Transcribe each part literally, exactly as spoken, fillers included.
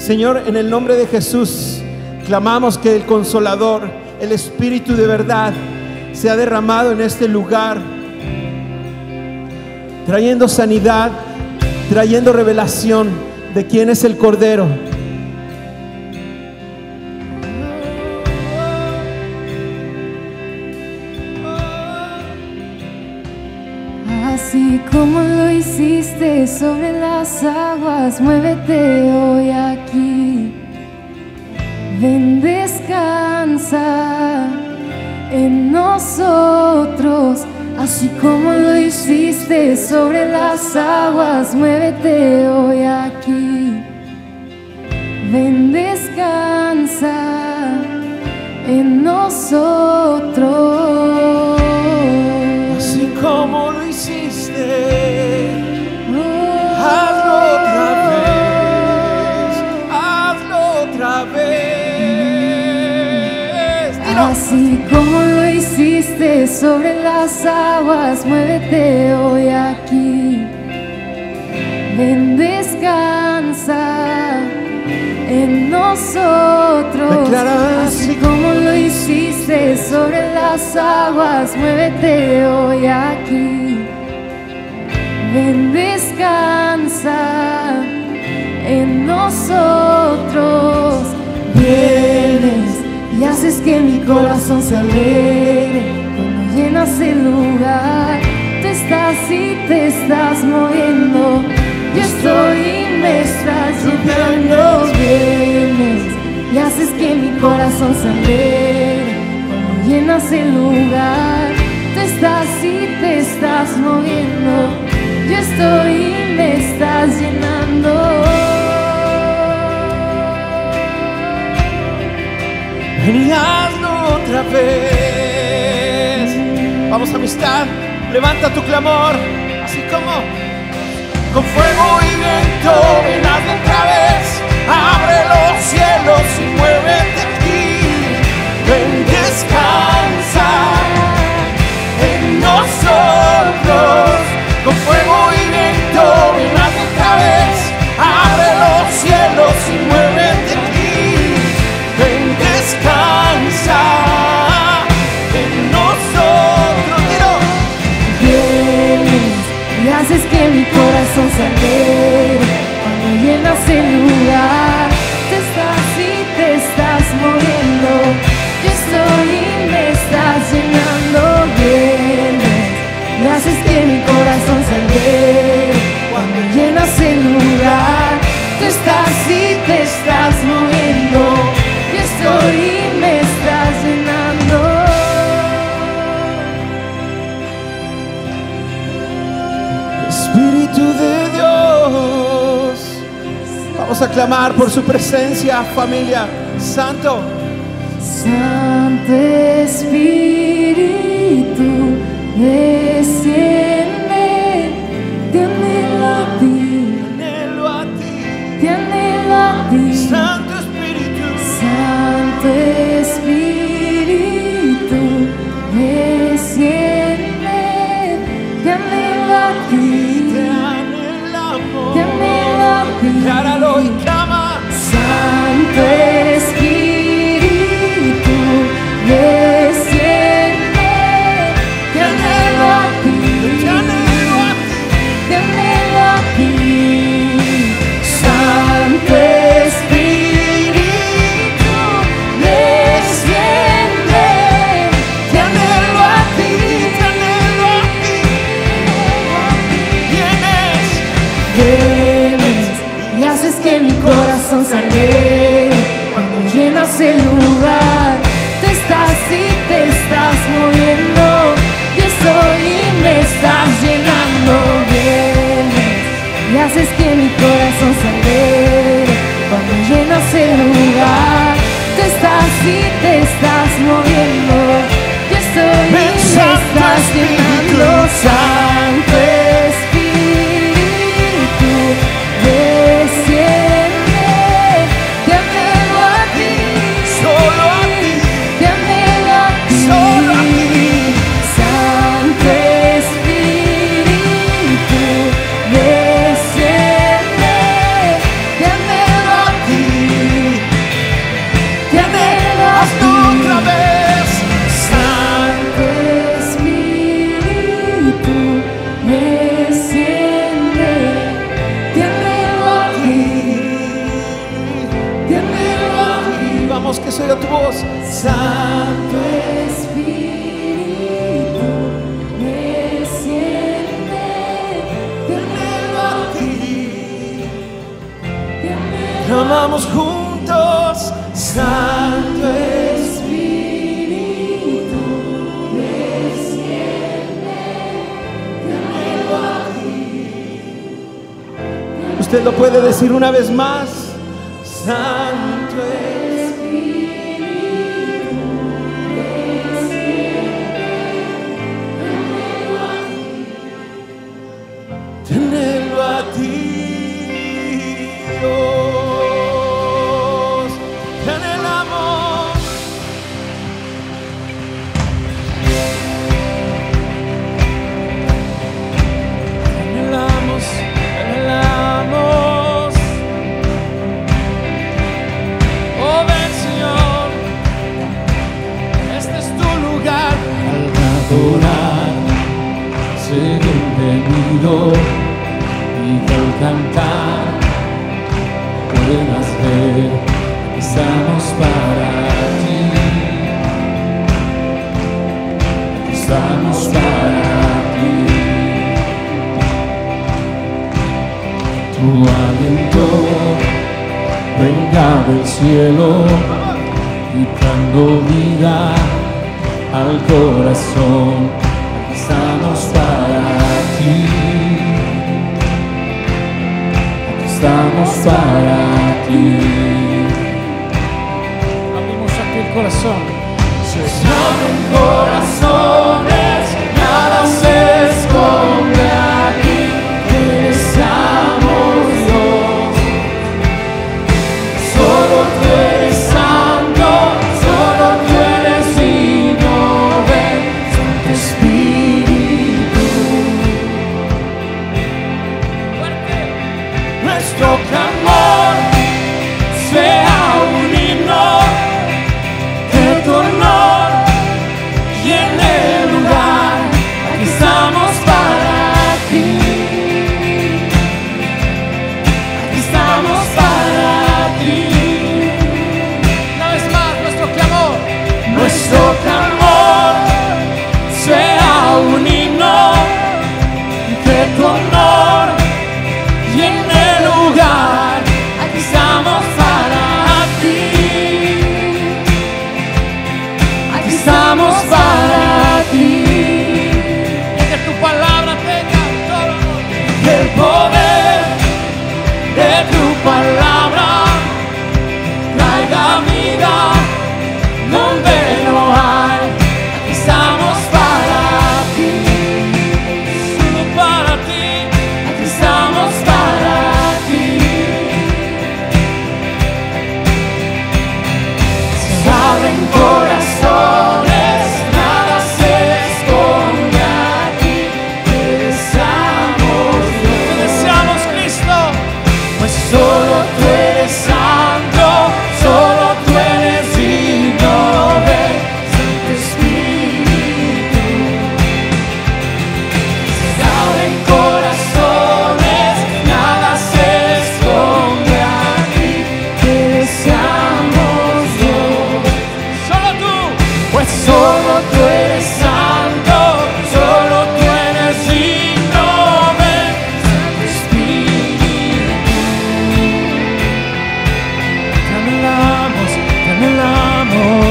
Señor, en el nombre de Jesús, clamamos que el Consolador, el Espíritu de verdad, sea derramado en este lugar, trayendo sanidad, trayendo revelación de quién es el Cordero. Así como lo hiciste sobre las aguas, muévete hoy aquí. Ven, descansa en nosotros. Así como lo hiciste sobre las aguas, muévete hoy aquí. Ven, descansa en nosotros. Así como lo hiciste, hazlo otra vez, hazlo otra vez. Dilo. Así como lo hiciste sobre las aguas, muévete hoy aquí. Ven, descansa en nosotros. Declara. Así como lo hiciste sobre las aguas, muévete hoy aquí. Ven, descansa en nosotros. Vienes y haces que mi corazón se alegre. Cuando llenas el lugar, tú estás y te estás moviendo. Yo estoy y me estás llenando. Vienes y haces que mi corazón se alegre. Cuando llenas el lugar, tú estás y te estás moviendo. Yo estoy y me estás llenando. Ven y hazlo otra vez. Vamos, amistad, levanta tu clamor. Así como con fuego y viento, ven, hazlo otra vez. Abre los cielos y muévete aquí. Ven, descansa en nosotros. Con fuego y viento, ven, hazlo otra vez. Abre los cielos y muévete aquí. Ven, descansa en nosotros. Dilo. Vienes y haces que mi corazón se alegre. Cuando llenas el lugar, te estás y te estás moviendo. Yo estoy y me estás llenando. Vienes y haces que mi corazón se alegre. Cuando llenas el lugar, tú estás y te estás moviendo. Yo estoy y me estás llenando. Espíritu de Dios, vamos a clamar por su presencia, familia. Santo, Santo Espíritu, desciende. Te anhelo a ti, anhelo a ti. te anhelo a ti. Santo Espíritu, Santo Espíritu, desciende. Te anhelo a ti, te anhelamos. te anhelo a ti. Decláralo y clama. Santo Espíritu, desciende. Te anhelo a ti, Te anhelo a ti. te anhelo a ti. Santo Espíritu, desciende. Te anhelo a ti, Te anhelo a ti. Vienes. vienes y haces que mi corazón se alegre. Cuando llenas el lugar, tú estás y te estás moviendo. Yo estoy y me estás llenando. Vienes y haces que mi corazón se alegre. Cuando llenas el lugar, tú estás y te estás moviendo. Yo estoy y me Ven, Santo estás llenando. Santo Espíritu, desciende. Te anhelo a ti, Solo a ti. te anhelo a ti. Solo a ti. Santo Espíritu, desciende. Te anhelo a ti, clamamos que se oiga tu voz. Santo Espíritu, desciende, llénalo aquí, Clamamos juntos, Santo Espíritu, desciende, llénalo aquí. Usted lo puede decir una vez más. Santo Espíritu, desciende, tenerlo a ti, Dios, te anhelamos. Te anhelamos, te anhelamos. Oh, ven, Señor, este es tu lugar. Al adorar, sé bienvenido, y al cantar puedas ver que estamos para ti, que estamos para ti. Tu aliento venga del cielo y dando vida al corazón. Aquí estamos para ti, aquí estamos para ti. Abrimos aquí el corazón. Se abren corazones, nada se esconde aquí. Deseamos Dios, solo tú eres santo, solo tú eres digno. Ven, Santo Espíritu. Nuestro clamor sea un himno, que tu honor llene el lugar. Aquí estamos para ti, aquí estamos para ti. Una vez más, nuestro clamor, nuestro clamor sea un himno, que tu honor llene el lugar. Aquí estamos para ti, aquí estamos para ti. Que tu palabra tenga todo el poder de tu palabra, traiga vida donde no hay. Aquí estamos para ti, solo para ti. Aquí estamos para ti. Se abren corazones, nada se esconde aquí. Te deseamos Dios, te deseamos Cristo, pues solo tú eres santo, solo tú eres digno. Ven, Santo Espíritu. Se abren corazones, nada se esconde aquí. Te deseamos Dios, solo tú, pues solo tú eres santo, solo tú eres digno. Ven, Santo Espíritu. Te anhelamos, te anhelamos.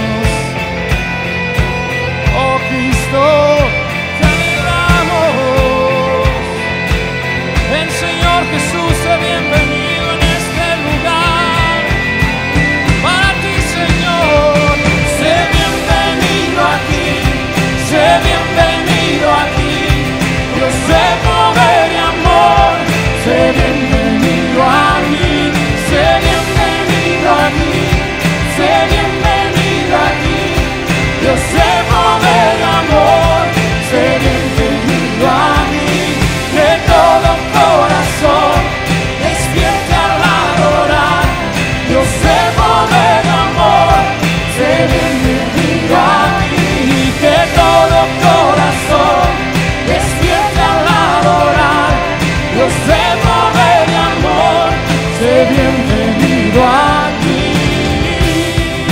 Oh Cristo, te anhelamos. Ven, Señor Jesús, sé bienvenido en este lugar. Para ti, Señor, sé bienvenido aquí, sé bienvenido aquí. Dios de poder y amor, sé bienvenido aquí, sé bienvenido aquí, sé bienvenido aquí. Dios de poder y amor, sé bienvenido aquí. Que todo corazón despierte al adorar. Dios de poder y amor, sé bienvenido aquí. Que todo corazón despierte al adorar. Dios de poder y amor, sé bienvenido aquí.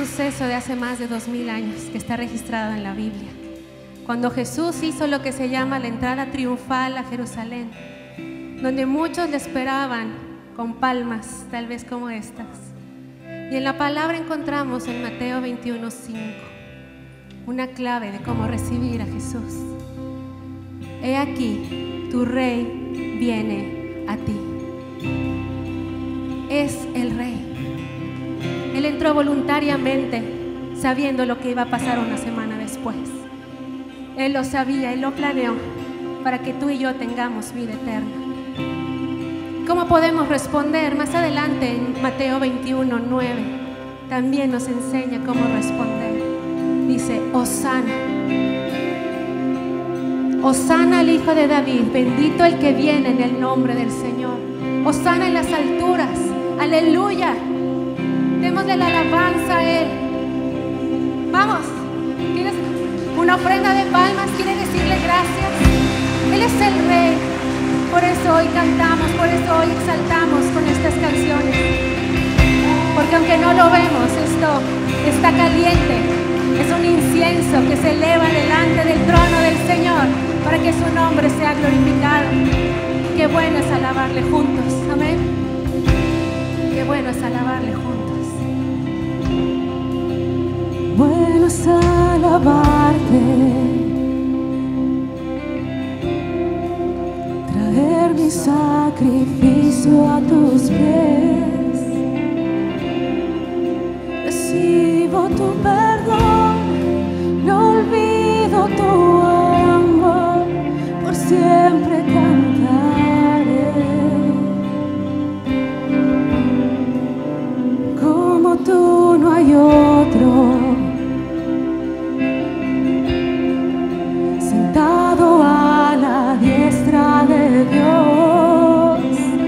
suceso de hace más de dos mil años que está registrado en la Biblia. Cuando Jesús hizo lo que se llama la entrada triunfal a Jerusalén, donde muchos le esperaban con palmas, tal vez como estas. Y en la palabra encontramos en Mateo veintiuno, cinco, una clave de cómo recibir a Jesús. He aquí, tu rey viene a ti. Es el rey. Él entró voluntariamente, sabiendo lo que iba a pasar una semana después. Él lo sabía, Él lo planeó para que tú y yo tengamos vida eterna. ¿Cómo podemos responder? Más adelante en Mateo veintiuno, nueve también nos enseña cómo responder. Dice: Hosana, Hosana al Hijo de David, bendito el que viene en el nombre del Señor. Hosana en las alturas, aleluya. Démosle la alabanza a Él. Vamos, ¿tienes una ofrenda de palmas? ¿Quieres decirle gracias? Él es el Rey. Por eso hoy cantamos, por eso hoy exaltamos con estas canciones. Porque aunque no lo vemos, esto está caliente. Es un incienso que se eleva delante del trono del Señor para que su nombre sea glorificado. Qué bueno es alabarle juntos. Amén. Qué bueno es alabarle juntos. Bueno es alabarte, traer mi sacrificio a tus pies. Recibo tu perdón, no olvido tu amor, por siempre cantaré. Como tú no hay otro, sentado a la diestra de Dios.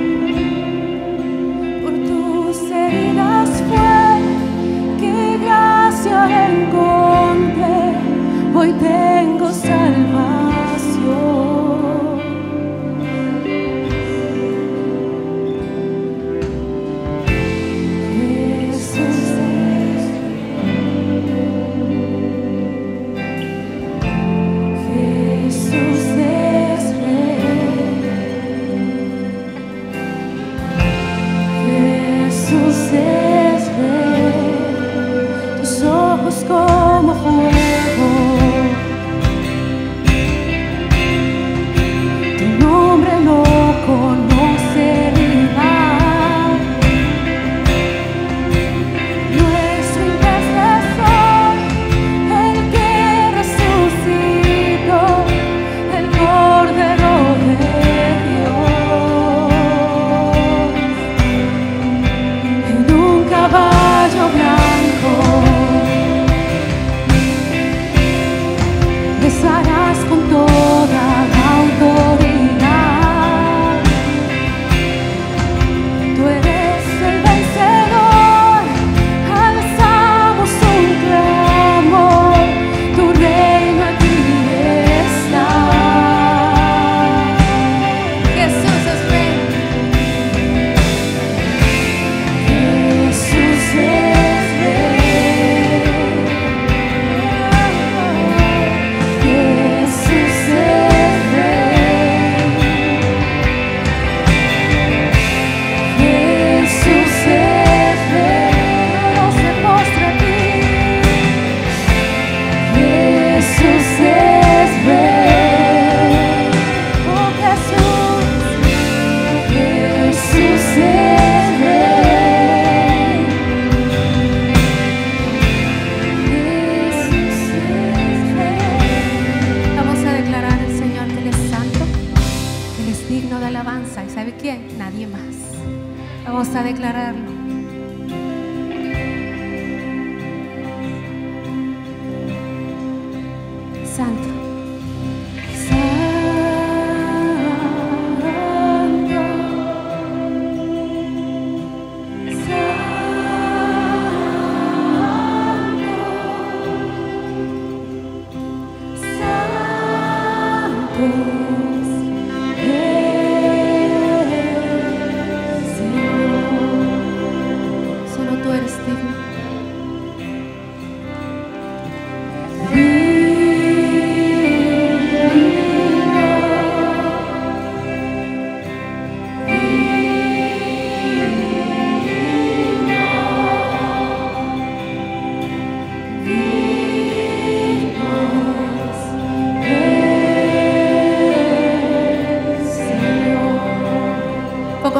Por tus heridas fue que gracia encontré, hoy tengo salvación. Como fuego, tu nombre lo conoce rival, nuestro intercesor, el que resucitó, el Cordero de Dios, en un caballo blanco. Besarás con toda la autoridad. Tú eres el vencedor, alzamos un clamor, tu reino aquí está. Jesús es rey. Jesús es rey. Vamos a declararlo. Santo.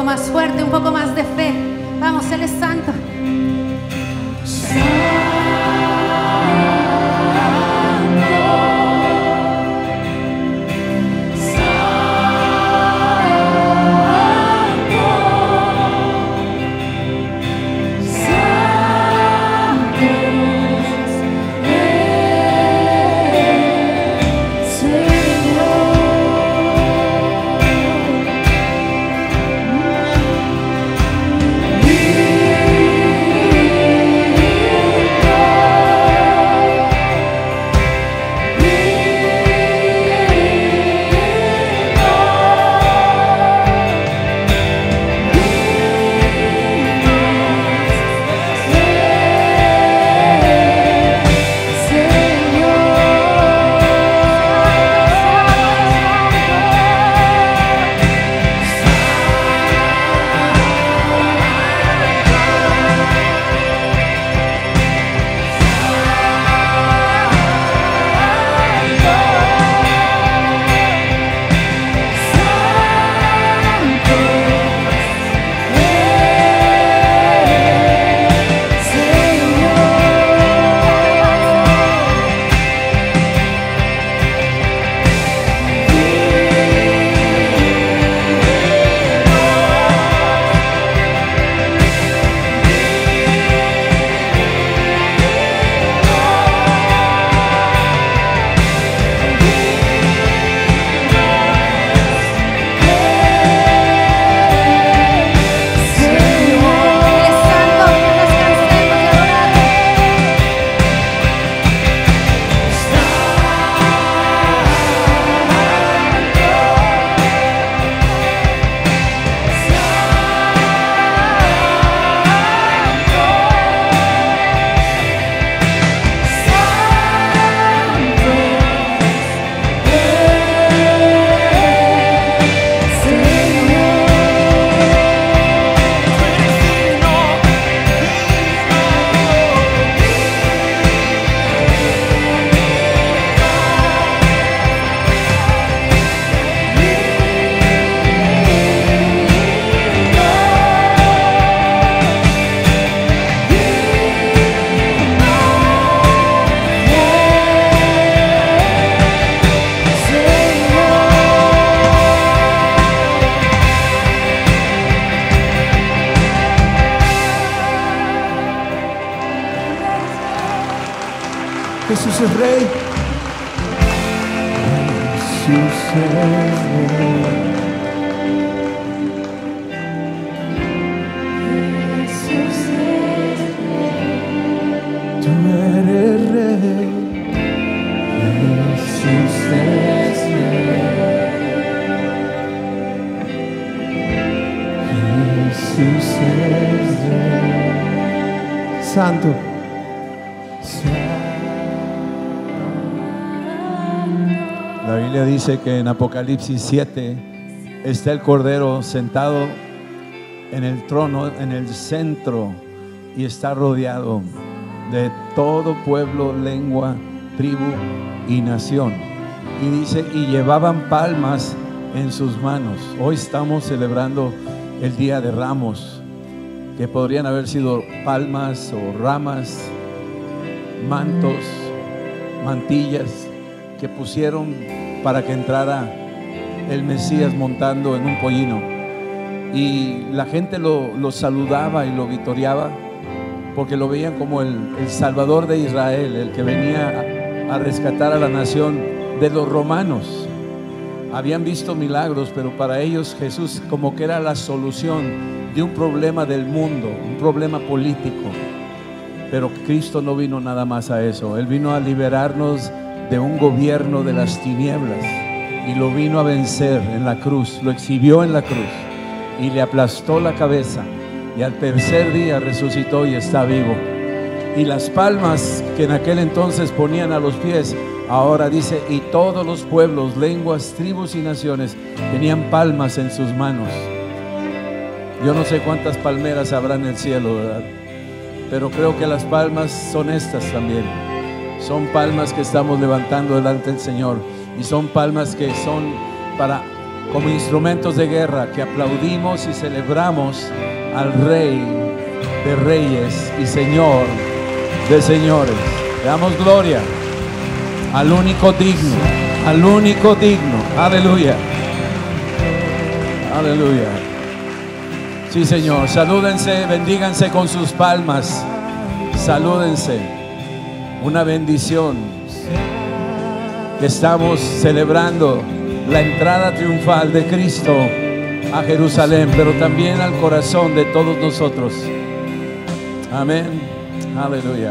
más fuerte, un poco más de fe. Vamos, Él es santo. Jesús es Rey. Jesús es Rey. Jesús es Rey. Tú eres Rey. Jesús es Rey. Jesús es Rey. Santo. La Biblia dice que en Apocalipsis siete está el Cordero sentado en el trono, en el centro, y está rodeado de todo pueblo, lengua, tribu y nación. Y dice, y llevaban palmas en sus manos. Hoy estamos celebrando el Día de Ramos, que podrían haber sido palmas o ramas, mantos, mantillas que pusieron para que entrara el Mesías montando en un pollino. Y la gente lo, lo saludaba y lo vitoreaba porque lo veían como el, el Salvador de Israel, el que venía a, a rescatar a la nación de los romanos. Habían visto milagros, pero para ellos Jesús como que era la solución de un problema del mundo, un problema político. Pero Cristo no vino nada más a eso. Él vino a liberarnos de un gobierno de las tinieblas, y lo vino a vencer en la cruz, lo exhibió en la cruz y le aplastó la cabeza, y al tercer día resucitó y está vivo. Y las palmas que en aquel entonces ponían a los pies, ahora dice, y todos los pueblos, lenguas, tribus y naciones tenían palmas en sus manos. Yo no sé cuántas palmeras habrá en el cielo, ¿verdad? Pero creo que las palmas son estas también. Son palmas que estamos levantando delante del Señor, y son palmas que son para como instrumentos de guerra, que aplaudimos y celebramos al Rey de Reyes y Señor de Señores. Le damos gloria al único digno, al único digno. Aleluya. Aleluya. Sí, Señor. Salúdense, bendíganse con sus palmas. Salúdense. Una bendición. Que estamos celebrando la entrada triunfal de Cristo a Jerusalén, pero también al corazón de todos nosotros. Amén. Aleluya.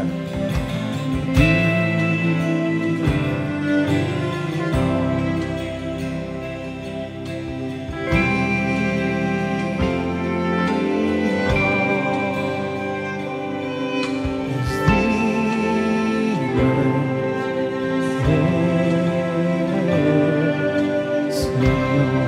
Señor.